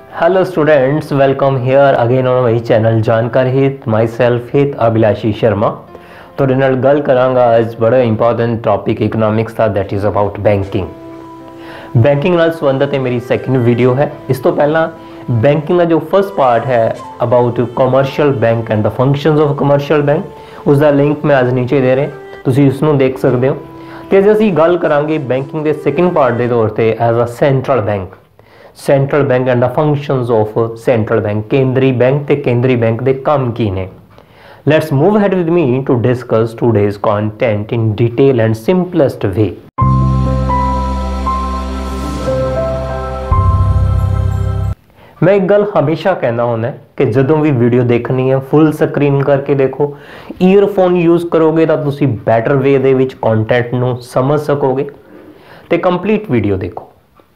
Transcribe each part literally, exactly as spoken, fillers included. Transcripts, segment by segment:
Hello students, welcome here again on my channel जानकारी हित myself हित अभिलाषी शर्मा। ਤੁਹਾਡੇ ਨਾਲ ਗੱਲ ਕਰਾਂਗਾ ਅੱਜ ਬੜਾ ਇੰਪੋਰਟੈਂਟ ਟੌਪਿਕ ਇਕਨੋਮਿਕਸ ਦਾ that is about banking। Banking ਨਾਲ ਸੰਬੰਧਿਤ ਇਹ ਮੇਰੀ ਸੈਕਿੰਡ ਵੀਡੀਓ ਹੈ। ਇਸ ਤੋਂ ਪਹਿਲਾਂ ਬੈਂਕਿੰਗ ਦਾ ਜੋ ਫਸਟ ਪਾਰਟ ਹੈ about commercial bank and the functions of commercial bank ਉਸ ਦਾ ਲਿੰਕ ਮੈਂ ਅੱਜ ਨੀਚੇ ਦੇ ਰਿਹਾ, ਤੁਸੀਂ ਉਸ ਨੂੰ ਦੇਖ ਸਕਦੇ ਹੋ। ਤੇ ਅੱਜ ਅਸੀਂ ਗੱਲ ਕਰਾਂਗੇ ਬੈਂਕਿੰਗ ਦੇ ਸੈਕਿੰਡ ਪਾਰਟ ਦੇ ਤੌਰ ਤੇ as a central bank central bank and the functions of central bank केंद्रीय बैंक ते केंद्रीय बैंक दे काम की ने। Let's move ahead with me to discuss today's content in detail and simplest way. मैं एक गल हमेशा कहना होना है कि जदों भी वीडियो देखनी है फुल स्क्रीन करके देखो, ईयरफोन यूज करोगे तो तुसी बैटर वे दे विच कंटेंट नूं समझ सकोगे ते कंप्लीट वीडियो देखो।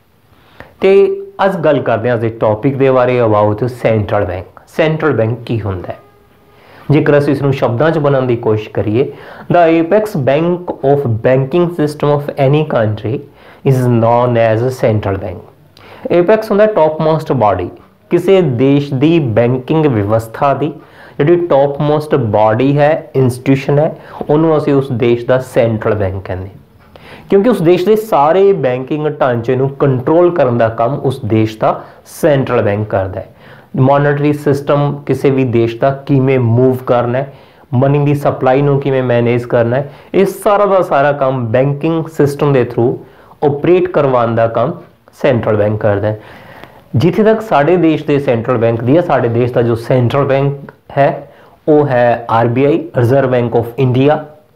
ते अज गल करते हैं अज टॉपिक के बारे about central bank. Central bank की होंदा है जेकर असीं इसनूं शब्दां च बनाउण दी कोशिश करिए, the apex bank of banking system of any country is known as central bank. Apex होंदा टॉप मोस्ट बॉडी, किसी देश की बैंकिंग व्यवस्था की जिहड़ी टॉप मोस्ट बॉडी है, इंस्टीट्यूशन है, उन्होंने असीं उस देश का सेंट्रल बैंक कहंदे, क्योंकि उस देश के सारे बैंकिंग ढांचे नूं कंट्रोल करने का काम उस देश का सेंट्रल बैंक करता है। मॉनेटरी सिस्टम किसी भी देश का किवें मूव करना है, मनी की सप्लाई नूं किवें मैनेज करना है, ये सारा का सारा काम बैंकिंग सिस्टम के थ्रू ऑपरेट करवाने का काम सेंट्रल बैंक करता है। जिथे तक साढ़े देश के सेंट्रल बैंक दी है, साढ़े देश का जो सेंट्रल बैंक है वो है R B I reserve bank of India,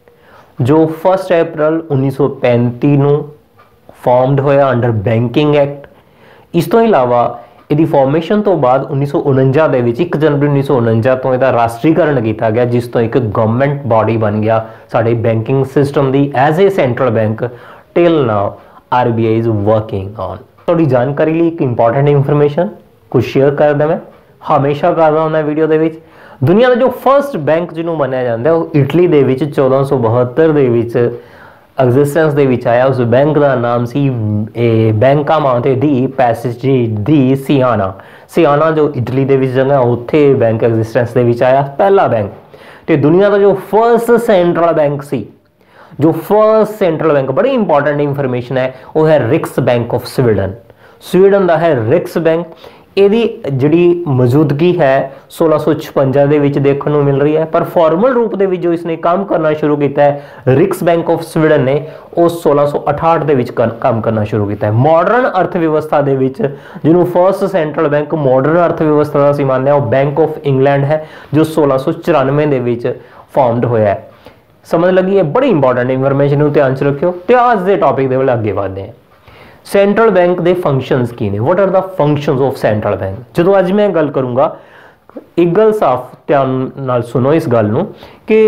जो फर्स्ट अप्रैल उन्नीस सौ पैंती ਨੂੰ ਫਾਰਮਡ ਹੋਇਆ ਅੰਡਰ ਬੈਂਕਿੰਗ ਐਕਟ। ਇਸ ਤੋਂ ਇਲਾਵਾ ਇਹਦੀ ਫਾਰਮੇਸ਼ਨ ਤੋਂ ਬਾਅਦ ਉੱਨੀ ਸੌ ਉਣੰਜਾ ਦੇ ਵਿੱਚ ਇੱਕ ਜਨਵਰੀ ਉੱਨੀ ਸੌ ਉਣੰਜਾ ਤੋਂ ਇਹਦਾ ਰਾਸ਼ਟਰੀਕਰਨ ਕੀਤਾ ਗਿਆ, ਜਿਸ ਤੋਂ ਇੱਕ ਗਵਰਨਮੈਂਟ ਬਾਡੀ ਬਣ ਗਿਆ ਸਾਡੇ ਬੈਂਕਿੰਗ ਸਿਸਟਮ ਦੀ as a central bank. Till now R B I is working on. ਤੁਹਾਡੀ ਜਾਣਕਾਰੀ ਲਈ ਇੱਕ ਇੰਪੋਰਟੈਂਟ ਇਨਫੋਰਮੇਸ਼ਨ ਕੁਝ ਸ਼ੇਅਰ ਕਰਦਾ, ਮੈਂ ਹਮੇਸ਼ਾ ਕਰਦਾ ਹੁੰਦਾ ਵੀਡੀਓ ਦੇ ਵਿੱਚ। दुनिया का जो फर्स्ट बैंक जिन्होंने मनाया जाता है वो इटली दे विच चौदह सौ बहत्तर दे विच एग्जिस्टेंस दे विच आया। उस बैंक का नाम सी बैंका मांटे दी पैसेज दी सियाना। सियाना जो इटली दे विच जगह उत्थे बैंक एग्जिस्टेंस दे विच आया, पहला बैंक। तो दुनिया का जो फर्स्ट सेंट्रल बैंक सी, जो फर्स्ट सेंट्रल बैंक, बड़ी इंपॉर्टेंट इंफॉर्मेशन है, वो है रिक्स बैंक ऑफ स्वीडन। स्वीडन का है रिक्स बैंक। ਇਹਦੀ ਜਿਹੜੀ ਮੌਜੂਦਗੀ ਹੈ सोलह सौ छप्पन ਦੇ ਵਿੱਚ ਦੇਖਣ ਨੂੰ ਮਿਲ ਰਹੀ ਹੈ, ਪਰ ਫਾਰਮਲ ਰੂਪ ਦੇ ਵਿੱਚ ਜੋ ਇਸਨੇ ਕੰਮ ਕਰਨਾ ਸ਼ੁਰੂ ਕੀਤਾ ਹੈ ਰਿਕਸ ਬੈਂਕ ਆਫ ਸਵੀਡਨ ਨੇ, ਉਹ सोलह सौ अठाहठ ਦੇ ਵਿੱਚ ਕੰਮ ਕਰਨਾ ਸ਼ੁਰੂ ਕੀਤਾ ਹੈ। ਮਾਡਰਨ ਅਰਥ ਵਿਵਸਥਾ ਦੇ ਵਿੱਚ ਜਿਹਨੂੰ ਫਰਸਟ ਸੈਂਟਰਲ ਬੈਂਕ ਮਾਡਰਨ ਅਰਥ ਵਿਵਸਥਾ ਦਾ ਅਸੀਂ ਮੰਨਦੇ ਹਾਂ, ਉਹ ਬੈਂਕ ਆਫ ਇੰਗਲੈਂਡ ਹੈ ਜੋ सोलह सौ चौरानवे ਦੇ ਵਿੱਚ ਫਾਰਮਡ ਹੋਇਆ ਹੈ। ਸਮਝ ਲੱਗੀ? ਹੈ ਬੜੀ ਇੰਪੋਰਟੈਂਟ ਇਨਫੋਰਮੇਸ਼ਨ ਨੂੰ ਧਿਆਨ 'ਚ ਰੱਖਿਓ। ਤੇ ਅੱਜ ਦੇ ਟੌਪਿਕ ਦੇ ਵੱਲ ਅੱਗੇ ਵਧਦੇ ਹਾਂ। सेंट्रल बैंक के फंक्शंस की ने, what are the functions of central bank. जो अज मैं गल करूँगा, एक गल साफ ध्यान नाल सुनो इस गल नूं कि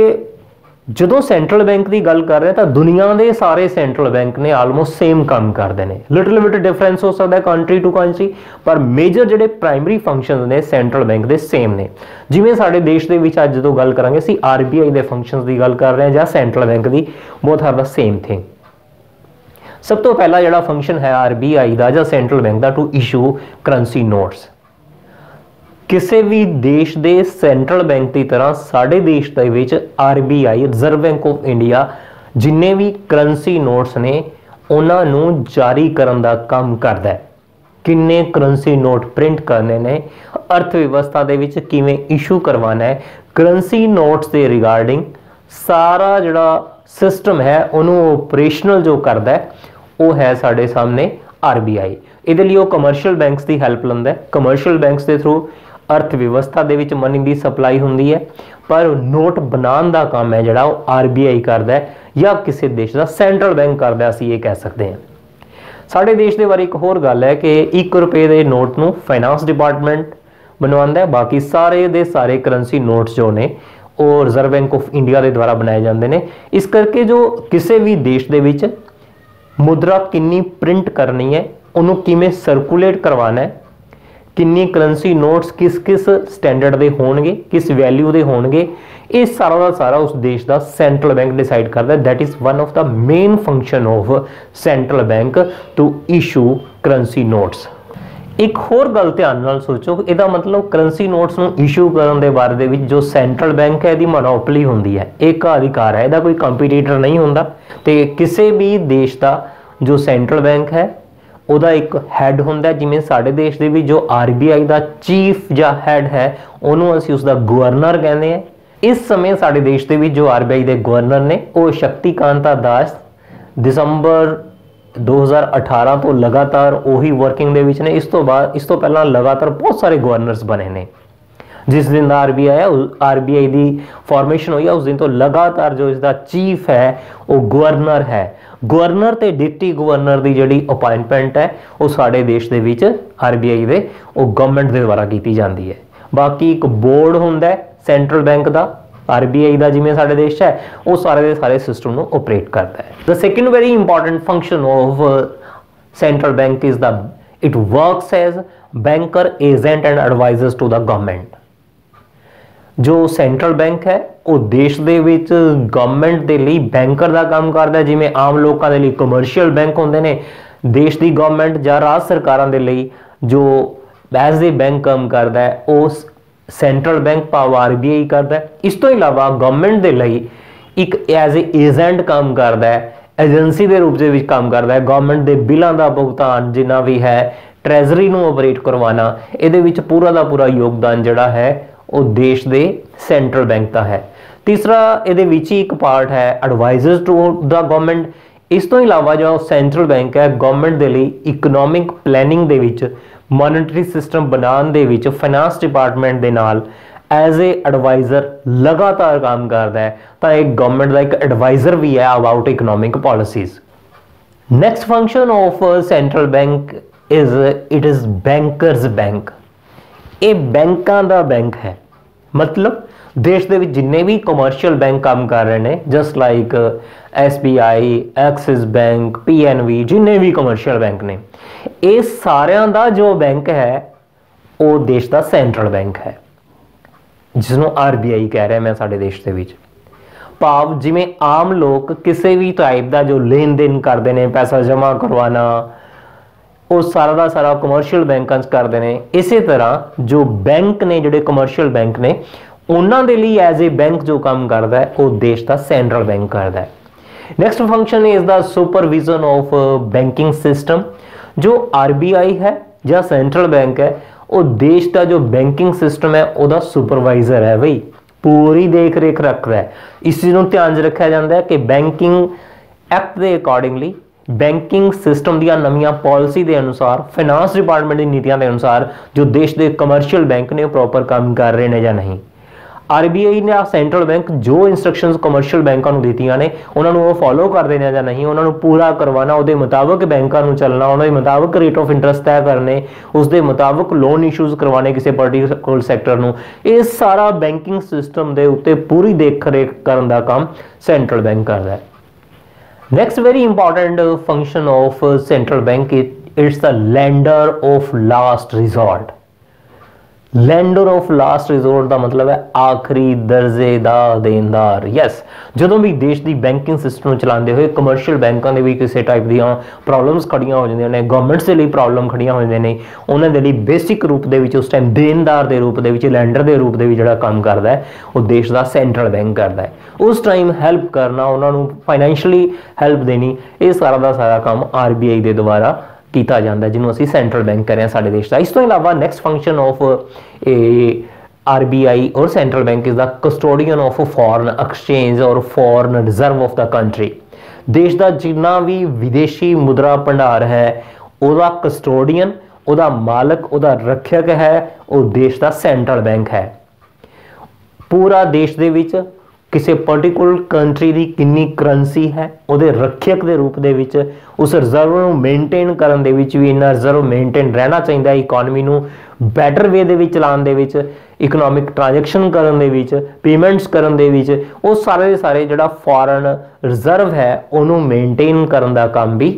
जो सेंट्रल बैंक की गल कर रहे हैं तो दुनिया के सारे सेंट्रल बैंक ने आलमोस्ट सेम काम करते हैं। लिटिल बिट डिफरेंस हो सकता है कंट्री टू कंट्री, पर मेजर जोड़े प्राइमरी फंक्शन ने सेंट्रल बैंक के सेम ने। जिवें साडे देश के विच अज जो गल करांगे असीं आर बी आई के फंक्शंस की गल कर रहे हैं जां सेंट्रल बैंक की, both are the same thing. सब तो पहला जो फंक्शन है आर बी आई का या सेंट्रल बैंक का, टू इशू करंसी नोट्स। किसी भी देश के सेंट्रल बैंक की तरह साढ़े देश के R B I reserve bank of India जिन्ने भी करंसी नोट्स ने उन्होंने जारी करने का काम करता है। किन्ने करंसी नोट प्रिंट करने ने, अर्थव्यवस्था के विच किवें इशू करवाना है, करंसी नोट्स के रिगार्डिंग सारा जोड़ा सिस्टम है उन्होंने ऑपरेशनल जो करता है वो है साढ़े सामने आर बी आई। इहदे लई कमर्शियल बैंक्स की हैल्प लैंदा है। कमर्शियल बैंक्स के थ्रू अर्थव्यवस्था दे विच मनी की सप्लाई होंदी है, पर नोट बनाने का काम है जिहड़ा आर बी आई करता है या किसी देश का सेंट्रल बैंक करता है, असीं ये कह सकते हैं। साढ़े देश के बारे एक होर गल है कि एक रुपये के नोट नूं फाइनांस डिपार्टमेंट बनवाता है, बाकी सारे दे सारे करंसी नोट्स जो ने वो रिजर्व बैंक ऑफ इंडिया के द्वारा बनाए जाते हैं। इस करके जो किसी भी देश के विच मुद्रा किन्नी प्रिंट करनी है, उन्होंने किमें सर्कुलेट करवाना है, किन्नी करंसी नोट्स किस किस स्टैंडर्ड के होणगे, किस वैल्यू के होणगे, ये सारा का सारा उस देश का सेंट्रल बैंक डिसाइड करता है। That is one of the main function of central bank to issue currency notes. एक होर गल ध्यान नाल सोचो, ਇਹਦਾ मतलब ਕਰੰਸੀ ਨੋਟਸ ਨੂੰ ਇਸ਼ੂ ਕਰਨ ਦੇ ਬਾਰੇ ਦੇ ਵਿੱਚ ਜੋ ਸੈਂਟਰਲ ਬੈਂਕ ਹੈ ਇਹਦੀ ਮੋਨੋਪੋਲੀ ਹੁੰਦੀ ਹੈ, ਇੱਕ ਅਧਿਕਾਰ ਹੈ, ਇਹਦਾ ਕੋਈ ਕੰਪੀਟੀਟਰ ਨਹੀਂ ਹੁੰਦਾ। ਤੇ ਕਿਸੇ ਵੀ ਦੇਸ਼ ਦਾ ਜੋ ਸੈਂਟਰਲ ਬੈਂਕ ਹੈ ਉਹਦਾ ਇੱਕ ਹੈਡ ਹੁੰਦਾ, ਜਿਵੇਂ ਸਾਡੇ ਦੇਸ਼ ਦੇ ਵਿੱਚ ਜੋ ਆਰਬੀਆਈ ਦਾ ਚੀਫ ਜਾਂ ਹੈਡ ਹੈ ਉਹਨੂੰ ਅਸੀਂ ਉਸਦਾ ਗਵਰਨਰ ਕਹਿੰਦੇ ਹਾਂ। ਇਸ ਸਮੇਂ ਸਾਡੇ ਦੇਸ਼ ਦੇ ਵਿੱਚ ਜੋ ਆਰਬੀਆਈ ਦੇ ਗਵਰਨਰ ਨੇ ਉਹ ਸ਼ਕਤੀਕਾਂਤਾ ਦਾਸ ਦਸੰਬਰ दो हज़ार अठारह तो लगातार ਉਹੀ वर्किंग ਦੇ ਵਿੱਚ ਨੇ। ਇਸ ਤੋਂ ਬਾਅਦ ਇਸ ਤੋਂ ਪਹਿਲਾਂ ਲਗਾਤਾਰ ਬਹੁਤ ਸਾਰੇ ਗਵਰਨਰਸ ਬਣੇ ਨੇ। ਜਿਸ ਦਿਨ ਦਾ ਆਰਬੀਆਈ ਆਇਆ, ਆਰਬੀਆਈ ਦੀ ਫਾਰਮੇਸ਼ਨ ਹੋਈ ਆ, ਉਸ ਦਿਨ ਤੋਂ ਲਗਾਤਾਰ ਜੋ ਇਸ ਦਾ ਚੀਫ ਹੈ ਉਹ ਗਵਰਨਰ ਹੈ। ਗਵਰਨਰ ਤੇ ਡਿਪਟੀ ਗਵਰਨਰ ਦੀ ਜਿਹੜੀ ਅਪਾਇੰਟਮੈਂਟ ਹੈ ਉਹ ਸਾਡੇ ਦੇਸ਼ ਦੇ ਵਿੱਚ ਆਰਬੀਆਈ ਦੇ ਉਹ ਗਵਰਨਮੈਂਟ ਦੇ ਦੁਆਰਾ ਕੀਤੀ ਜਾਂਦੀ ਹੈ। ਬਾਕੀ ਇੱਕ ਬੋਰਡ ਹੁੰਦਾ ਸੈਂਟਰਲ ਬੈਂਕ ਦਾ आरबीआई ਦਾ, ਜਿਵੇਂ ਸਾਡੇ ਦੇਸ਼ ਹੈ ਉਹ ਸਾਰੇ ਦੇ ਸਾਰੇ ਸਿਸਟਮ ਨੂੰ ਆਪਰੇਟ ਕਰਦਾ ਹੈ। The second very important function of central bank is the it works as banker agent and advisers to the government. ਜੋ ਸੈਂਟਰਲ ਬੈਂਕ ਹੈ ਉਹ ਦੇਸ਼ ਦੇ ਵਿੱਚ ਗਵਰਨਮੈਂਟ ਦੇ ਲਈ ਬੈਂਕਰ ਦਾ ਕੰਮ ਕਰਦਾ ਹੈ। ਜਿਵੇਂ ਆਮ ਲੋਕਾਂ ਦੇ ਲਈ ਕਮਰਸ਼ੀਅਲ ਬੈਂਕ ਹੁੰਦੇ ਨੇ, ਦੇਸ਼ ਦੀ ਗਵਰਨਮੈਂਟ ਜਾਂ ਰਾਜ ਸਰਕਾਰਾਂ ਦੇ ਲਈ ਜੋ ਐਜ਼ ਏ ਬੈਂਕ ਕੰਮ ਕਰਦਾ ਹੈ ਉਸ ਸੈਂਟਰਲ ਬੈਂਕ ਭਾਵ ਆਰਬੀਆਈ ਕਰਦਾ ਹੈ। ਇਸ ਤੋਂ ਇਲਾਵਾ ਗਵਰਨਮੈਂਟ ਦੇ ਲਈ ਇੱਕ ਐਜ਼ ਏ ਏਜੰਟ ਕੰਮ ਕਰਦਾ ਹੈ, ਏਜੰਸੀ ਦੇ ਰੂਪ ਦੇ ਵਿੱਚ ਕੰਮ ਕਰਦਾ ਹੈ। ਗਵਰਨਮੈਂਟ ਦੇ ਬਿੱਲਾਂ ਦਾ ਭੁਗਤਾਨ ਜਿੰਨਾ ਵੀ ਹੈ, ਟ੍ਰੈਜ਼ਰੀ ਨੂੰ ਆਪਰੇਟ ਕਰਵਾਉਣਾ, ਇਹਦੇ ਵਿੱਚ ਪੂਰਾ ਦਾ ਪੂਰਾ ਯੋਗਦਾਨ ਜਿਹੜਾ ਹੈ ਉਹ ਦੇਸ਼ ਦੇ ਸੈਂਟਰਲ ਬੈਂਕ ਦਾ ਹੈ। ਤੀਸਰਾ ਇਹਦੇ ਵਿੱਚ ਹੀ ਇੱਕ ਪਾਰਟ ਹੈ ਐਡਵਾਈਜ਼ਰਸ ਟੂ ਦਾ ਗਵਰਨਮੈਂਟ। ਇਸ ਤੋਂ ਇਲਾਵਾ ਜੋ ਸੈਂਟਰਲ ਬੈਂਕ ਹੈ ਗਵਰਨਮੈਂਟ ਦੇ ਲਈ ਇਕਨੋਮਿਕ ਪਲੈਨਿੰਗ ਦੇ ਵਿੱਚ, ਮੋਨਿਟਰੀ ਸਿਸਟਮ ਬਣਾਉਣ ਦੇ ਵਿੱਚ ਫਾਈਨਾਂਸ ਡਿਪਾਰਟਮੈਂਟ ਦੇ ਨਾਲ ਐਜ਼ ਏ ਐਡਵਾਈਜ਼ਰ ਲਗਾਤਾਰ ਕੰਮ ਕਰਦਾ ਹੈ। ਤਾਂ ਇਹ ਗਵਰਨਮੈਂਟ ਦਾ ਇੱਕ ਐਡਵਾਈਜ਼ਰ ਵੀ ਹੈ about economic policies. Next function of central bank is it is bankers bank. ਇਹ ਬੈਂਕਾਂ ਦਾ ਬੈਂਕ ਹੈ, ਮਤਲਬ ਦੇਸ਼ ਦੇ ਵਿੱਚ ਜਿੰਨੇ ਵੀ ਕਮਰਸ਼ੀਅਲ ਬੈਂਕ ਕੰਮ ਕਰ ਰਹੇ ਨੇ, just like S B I, Axis bank, P N B, ਜਿੰਨੇ ਵੀ ਕਮਰਸ਼ੀਅਲ ਬੈਂਕ ਨੇ, ਇਹ ਸਾਰਿਆਂ ਦਾ ਜੋ ਬੈਂਕ ਹੈ ਉਹ ਦੇਸ਼ ਦਾ ਸੈਂਟਰਲ ਬੈਂਕ ਹੈ, ਜਿਸ ਨੂੰ ਆਰਬੀਆਈ ਕਹਿ ਰਿਹਾ ਮੈਂ ਸਾਡੇ ਦੇਸ਼ ਦੇ ਵਿੱਚ। ਭਾਵ ਜਿਵੇਂ ਆਮ ਲੋਕ ਕਿਸੇ ਵੀ ਟਾਈਪ ਦਾ ਜੋ ਲੈਣ ਦੇਣ ਕਰਦੇ ਨੇ, ਪੈਸਾ ਜਮ੍ਹਾਂ ਕਰਵਾਉਣਾ, ਉਹ ਸਾਰਾ ਦਾ ਸਾਰਾ ਕਮਰਸ਼ੀਅਲ ਬੈਂਕਾਂ 'ਚ ਕਰਦੇ ਨੇ। ਇਸੇ ਤਰ੍ਹਾਂ ਜੋ ਬੈਂਕ ਨੇ, ਜਿਹੜੇ ਕਮਰਸ਼ੀਅਲ ਬੈਂਕ ਨੇ, ਉਹਨਾਂ ਦੇ ਲਈ ਐਜ਼ ਏ ਬੈਂਕ ਜੋ ਕੰਮ ਕਰਦਾ ਹੈ ਉਹ ਦੇਸ਼ ਦਾ ਸੈਂਟਰਲ ਬੈਂਕ ਕਰਦਾ ਹੈ। Next function is the supervision of banking system. ਜੋ ਆਰਬੀਆਈ ਹੈ ਜਾਂ ਸੈਂਟਰਲ ਬੈਂਕ ਹੈ ਉਹ ਦੇਸ਼ ਦਾ ਜੋ ਬੈਂਕਿੰਗ ਸਿਸਟਮ ਹੈ ਉਹਦਾ ਸੁਪਰਵਾਈਜ਼ਰ ਹੈ ਬਈ, ਪੂਰੀ ਦੇਖ ਰੇਖ ਰੱਖਦਾ ਹੈ। ਇਸ ਚੀਜ਼ ਨੂੰ ਧਿਆਨ 'ਚ ਰੱਖਿਆ ਜਾਂਦਾ ਹੈ ਕਿ ਬੈਂਕਿੰਗ ਐਕਟ ਦੇ ਅਕੋਰਡਿੰਗਲੀ, ਬੈਂਕਿੰਗ ਸਿਸਟਮ ਦੀਆਂ ਨਵੀਆਂ ਪਾਲਿਸੀ ਦੇ ਅਨੁਸਾਰ, ਫਾਈਨਾਂਸ ਡਿਪਾਰਟਮੈਂਟ ਦੀ ਨੀਤੀਆਂ ਦੇ ਅਨੁਸਾਰ ਜੋ ਦੇਸ਼ ਦੇ ਕਮਰਸ਼ੀਅਲ ਬੈਂਕ ਨੇ ਉਹ ਪ੍ਰੋਪਰ ਕੰਮ ਕਰ ਰਹੇ ਨੇ ਜਾਂ ਨਹੀਂ। ਆਰਬੀਆਈ ਨੇ ਸੈਂਟਰਲ ਬੈਂਕ ਜੋ ਇਨਸਟਰਕਸ਼ਨਸ ਕਮਰਸ਼ੀਅਲ ਬੈਂਕਾਂ ਨੂੰ ਦਿੱਤੀਆਂ ਨੇ ਉਹਨਾਂ ਨੂੰ ਉਹ ਫੋਲੋ ਕਰਦੇ ਨੇ ਜਾਂ ਨਹੀਂ, ਉਹਨਾਂ ਨੂੰ ਪੂਰਾ ਕਰਵਾਉਣਾ, ਉਹਦੇ ਮੁਤਾਬਕ ਬੈਂਕਾਂ ਨੂੰ ਚੱਲਣਾ, ਉਹਨਾਂ ਦੇ ਮੁਤਾਬਕ ਰੇਟ ਆਫ ਇੰਟਰਸਟ ਤੈਅ ਕਰਨੇ, ਉਸ ਦੇ ਮੁਤਾਬਕ ਲੋਨ ਇਸ਼ੂਜ਼ ਕਰਵਾਉਣੇ ਕਿਸੇ ਪਾਰਟੀਕੂਲਰ ਸੈਕਟਰ ਨੂੰ। ਇਹ ਸਾਰਾ ਬੈਂਕਿੰਗ ਸਿਸਟਮ ਦੇ ਉੱਤੇ ਪੂਰੀ ਦੇਖ ਰੇਖ ਕਰਨ ਦਾ ਕੰਮ ਸੈਂਟਰਲ ਬੈਂਕ ਕਰਦਾ ਹੈ। Next very important function of central bank it's the lender of last resort. Lender of last resort ਦਾ ਮਤਲਬ ਹੈ ਆਖਰੀ ਦਰਜੇ ਦਾ ਦੇਣਦਾਰ। ਯੈਸ, ਜਦੋਂ ਵੀ ਦੇਸ਼ ਦੀ ਬੈਂਕਿੰਗ ਸਿਸਟਮ ਨੂੰ ਚਲਾਉਂਦੇ ਹੋਏ ਕਮਰਸ਼ੀਅਲ ਬੈਂਕਾਂ ਦੇ ਵੀ ਕਿਸੇ ਟਾਈਪ ਦੀਆਂ ਪ੍ਰੋਬਲਮਸ ਖੜੀਆਂ ਹੋ ਜਾਂਦੀਆਂ ਨੇ, ਗਵਰਨਮੈਂਟਸ ਦੇ ਲਈ ਪ੍ਰੋਬਲਮ ਖੜੀਆਂ ਹੋ ਜਾਂਦੀਆਂ ਨੇ, ਉਹਨਾਂ ਦੇ ਲਈ ਬੇਸਿਕ ਰੂਪ ਦੇ ਵਿੱਚ ਉਸ ਟਾਈਮ ਦੇਣਦਾਰ ਦੇ ਰੂਪ ਦੇ ਵਿੱਚ, ਲੈਂਡਰ ਦੇ ਰੂਪ ਦੇ ਵਿੱਚ ਜਿਹੜਾ ਕੰਮ ਕਰਦਾ ਹੈ ਉਹ ਦੇਸ਼ ਦਾ ਸੈਂਟਰਲ ਬੈਂਕ ਕਰਦਾ ਹੈ। ਉਸ ਟਾਈਮ ਹੈਲਪ ਕਰਨਾ, ਉਹਨਾਂ ਨੂੰ ਫਾਈਨੈਂਸ਼ੀਅਲੀ ਹੈਲਪ ਦੇਣੀ, ਇਹ ਸਾਰਾ ਦਾ ਸਾਰਾ ਕੰਮ ਆਰਬੀਆਈ ਦੇ ਦੁਆਰਾ ਕੀਤਾ ਜਾਂਦਾ, ਜਿਹਨੂੰ ਅਸੀਂ ਸੈਂਟਰਲ ਬੈਂਕ ਕਰ ਰਹੇ ਹਾਂ ਸਾਡੇ ਦੇਸ਼ ਦਾ। ਇਸ ਤੋਂ ਇਲਾਵਾ next function of a RBI or central bank is the custodian of foreign exchange or foreign reserve of the country. ਦੇਸ਼ ਦਾ ਜਿੰਨਾ ਵੀ ਵਿਦੇਸ਼ੀ ਮੁਦਰਾ ਭੰਡਾਰ ਹੈ ਉਹਦਾ ਕਸਟੋਡੀਅਨ, ਉਹਦਾ ਮਾਲਕ, ਉਹਦਾ ਰੱਖਿਅਕ ਹੈ ਉਹ ਦੇਸ਼ ਦਾ ਸੈਂਟਰਲ ਬੈਂਕ ਹੈ। ਪੂਰਾ ਦੇਸ਼ ਦੇ ਵਿੱਚ ਕਿਸੇ ਪਾਰਟਿਕੂਲਰ ਕੰਟਰੀ ਦੀ ਕਿੰਨੀ ਕਰੰਸੀ ਹੈ ਉਹਦੇ ਰੱਖਿਅਕ ਦੇ ਰੂਪ ਦੇ ਵਿੱਚ, ਉਸ ਰਿਜ਼ਰਵ ਨੂੰ ਮੇਨਟੇਨ ਕਰਨ ਦੇ ਵਿੱਚ ਵੀ ਇੰਨਾ ਰਿਜ਼ਰਵ ਮੇਨਟੇਨ ਰਹਿਣਾ ਚਾਹੀਦਾ, ਇਕਨੋਮੀ ਨੂੰ ਬੈਟਰ ਵੇ ਦੇ ਵਿੱਚ ਚਲਾਉਣ ਦੇ ਵਿੱਚ, ਇਕਨੋਮਿਕ ਟ੍ਰਾਂਜੈਕਸ਼ਨ ਕਰਨ ਦੇ ਵਿੱਚ, ਪੇਮੈਂਟਸ ਕਰਨ ਦੇ ਵਿੱਚ, ਉਹ ਸਾਰੇ ਦੇ ਸਾਰੇ ਜਿਹੜਾ ਫੋਰਨ ਰਿਜ਼ਰਵ ਹੈ ਉਹਨੂੰ ਮੇਨਟੇਨ ਕਰਨ ਦਾ ਕੰਮ ਵੀ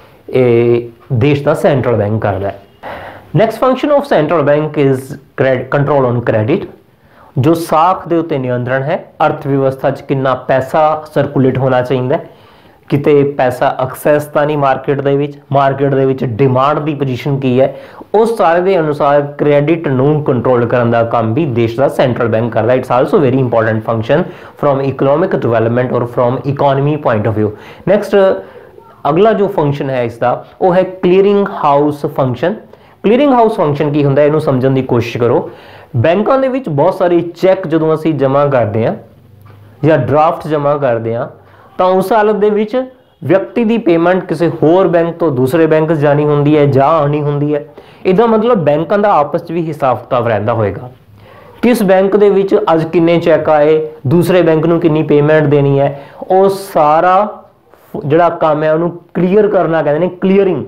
ਇਹ ਦੇਸ਼ ਦਾ ਸੈਂਟਰਲ ਬੈਂਕ ਕਰਦਾ ਹੈ। Next function of central bank is control on credit. जो साख के उत्ते नियंत्रण है, अर्थव्यवस्था च कितना पैसा सर्कुलेट होना चाहिए, किते पैसा एक्सेस तो नहीं मार्केट दे विच, मार्केट दे विच डिमांड की पोजीशन की है उस सारे के अनुसार क्रेडिट नूं कंट्रोल करने का काम भी देश का सेंट्रल बैंक करता है। It's also very important function from economic development और from economy point of view. Next अगला जो फंक्शन है इसका वो है clearing house function. Clearing house function की होंदा है, इनू समझण दी कोशिश करो। बैंकों दे विच बहुत सारे चैक जदों असीं जमा करते हैं या ड्राफ्ट जमा करते हैं तो उस हालत दे विच व्यक्ति की पेमेंट किसी होर बैंक तो दूसरे बैंक जानी होंदी है जा आनी होंदी है। इहदा मतलब बैंकों का आपस भी हिसाब किताब रहिंदा होएगा, किस बैंक दे विच अज किन्ने चैक आए, दूसरे बैंक नूं किन्नी पेमेंट देनी है, वो सारा जिहड़ा काम है उन्होंने क्लीयर करना कहते हैं क्लीयरिंग।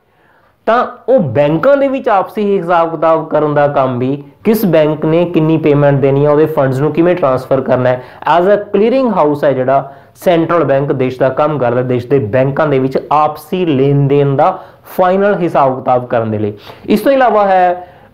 तो वो बैंकों के विच आपसी हिसाब किताब करने का काम भी किस बैंक ने किन्नी पेमेंट देनी है, वो फंड्स नूं किवें ट्रांसफर करना है, एज अ क्लीयरिंग हाउस है जिहड़ा सेंट्रल बैंक देश का काम करता है, देश के बैंकों के विच आपसी लेन देन का फाइनल हिसाब किताब करने के लिए। इस तो इलावा है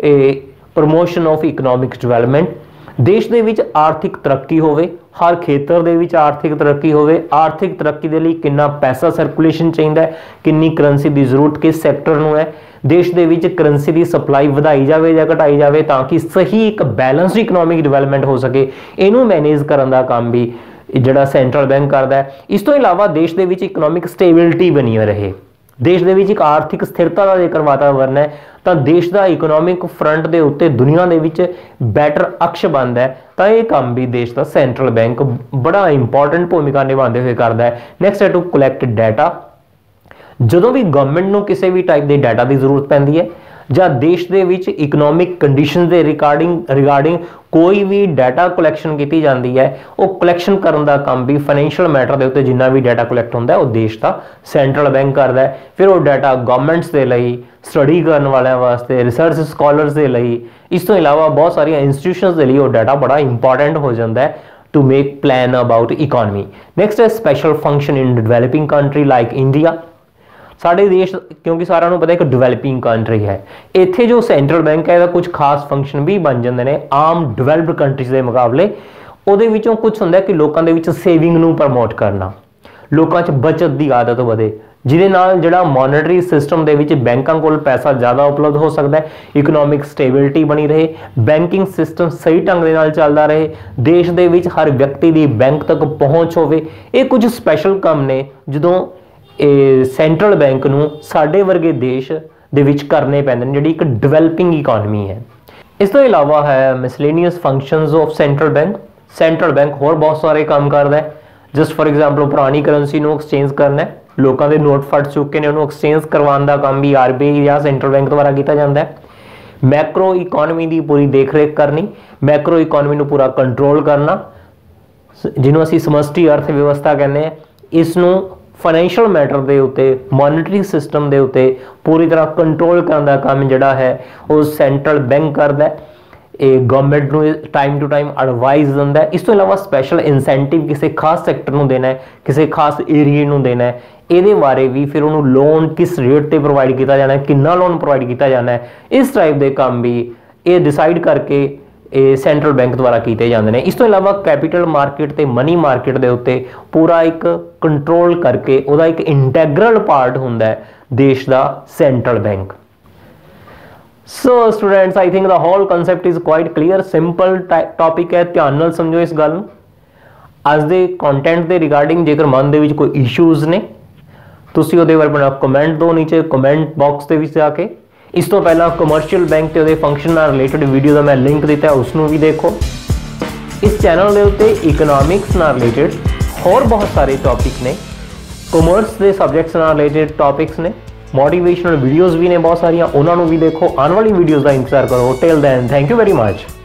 प्रमोशन ऑफ इकोनॉमिक डिवेलपमेंट। देश के विच आर्थिक तरक्की होवे, हर खेतर दे विच आर्थिक तरक्की होवे, आर्थिक तरक्की दे लई कितना पैसा सर्कुलेशन चाहिए, किन्नी करंसी की जरूरत किस सैक्टर नूं है, देश दे विच करंसी की सप्लाई वधाई जाए या घटाई जाए ताकि सही एक बैलेंस्ड इकोनॉमिक डिवेलपमेंट हो सके। इनू मैनेज करने का काम भी जिहड़ा सेंट्रल बैंक करता है। इस तो इलावा देश के विच इकोनॉमिक स्टेबिलिटी बनी रहे, देश के विच एक आर्थिक स्थिरता का जेकर वातावरण है तो देश का इकोनॉमिक फ्रंट के उत्ते दुनिया के विच बैटर अक्ष बनता है। तो यह काम भी देश का सेंट्रल बैंक बड़ा इंपॉर्टेंट भूमिका निभाते हुए करता है। नैक्सट है टू कलैक्ट डाटा। जदों भी गवर्नमेंट को किसी भी टाइप के डाटा की जरूरत पैंदी है ਜਾਂ देश के विच इकोनॉमिक कंडीशन के रिगार्डिंग रिगार्डिंग कोई भी डाटा कलैक्शन की जाती है, वो कलैक्शन करने का काम भी फाइनैंशियल मैटर के उत्ते जिन्ना भी डाटा कलैक्ट होता है वो देश का सेंट्रल बैंक करता है। फिर वो डाटा गवर्नमेंट्स के लिए, स्टडी करने वाले वास्ते, रिसर्च स्कॉलर्स के लिए, इस तो इलावा बहुत सारिया इंस्टीट्यूशनस के लिए वो डाटा बड़ा इंपॉर्टेंट हो जाता है to make plan about economy. Next है special function in developing country like India. साढ़े देश क्योंकि सारा पता है कि डिवेलपिंग कंट्री है, इत्थे जो सेंट्रल बैंक है कुछ खास फंक्शन भी बन जाते हैं आम डिवेलप्ड कंट्रीज के मुकाबले। उहदे विचों कुछ होंदा कि लोगों के विच सेविंग नूं प्रमोट करना, लोगों च बचत की आदत बढ़े, जिहदे नाल जिहड़ा मॉनेटरी सिस्टम दे विच बैंकां कोल पैसा ज़्यादा उपलब्ध हो सकता है, इकोनॉमिक स्टेबिलिटी बनी रहे, बैंकिंग सिस्टम सही ढंग दे नाल चलदा रहे, देश दे विच हर व्यक्ति की बैंक तक पहुँच होवे। ये कुछ स्पैशल काम ने जदों सेंट्रल बैंक नूं साडे वर्गे देश दे विच करने पैंदे ने, जिहड़ी एक डिवेलपिंग इकोनॉमी है। इस तो इलावा है miscellaneous functions of central bank. Central bank होर बहुत सारे काम करता है। जस्ट फॉर एग्जाम्पल पुरानी करंसी नूं एक्सचेंज करना है, लोगों के नोट फट चुके ने उन्होंने एक्सचेंज करवाने का काम भी आर बी आई या सेंट्रल बैंक द्वारा किया जाता है। मैक्रो इकोनॉमी की पूरी देख रेख करनी, मैक्रो इकोनॉमी नूं पूरा कंट्रोल करना, जिन्होंने असीं समष्टि अर्थ व्यवस्था कहते हैं, इसनूं फाइनैंशियल मैटर के उत्ते, मॉनेटरी सिस्टम के उत्ते पूरी तरह कंट्रोल करने का काम जिहड़ा है वो सेंट्रल बैंक करता है। गवर्नमेंट को टाइम टू टाइम एडवाइस दिंदा है। इस तो इलावा स्पैशल इंसेंटिव किसी खास सैक्टर को देना है, किसी खास एरिए को देना है, ये बारे भी फिर उन्होंने लोन किस रेट पर प्रोवाइड किया जाना है, कितना लोन प्रोवाइड किया जाना है, इस टाइप के काम भी ये डिसाइड करके ये सेंट्रल बैंक द्वारा किए जाते हैं। इस तो इलावा कैपिटल मार्केट ते मनी मार्केट के उत्ते पूरा एक कंट्रोल करके उसका एक इंटैग्रल पार्ट होंदा है देश का central bank. So students I think the whole concept is quite clear, simple topic है, ध्यान नाल समझो इस गल। अज दे कंटेंट के रिगार्डिंग जेकर मन दे विच कोई इशूज़ ने तुसीं उहदे बारे अपना कमेंट दो नीचे कमेंट बॉक्स के विच जाके। इस तो पहला कमर्शियल बैंक के फंक्शन रिलेटेड वीडियो का मैं लिंक दिता है, उसनों भी देखो। इस चैनल के उत्ते इकोनॉमिक्स ना रिलेटेड होर बहुत सारे टॉपिक ने, कॉमर्स के सबजैक्ट्स ना रिलेटेड टॉपिक्स ने, मोटिवेशनल वीडियोज़ भी ने बहुत सारिया, उन्होंने भी देखो। आने वाली वीडियोज़ का इंतजार करो। Till then thank you very much.